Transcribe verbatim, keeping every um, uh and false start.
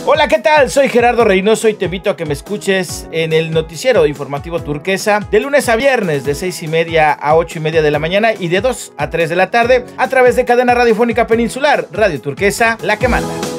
Hola, ¿qué tal? Soy Gerardo Reynoso y te invito a que me escuches en el noticiero informativo Turquesa de lunes a viernes de seis y media a ocho y media de la mañana y de dos a tres de la tarde a través de cadena radiofónica peninsular Radio Turquesa, la que manda.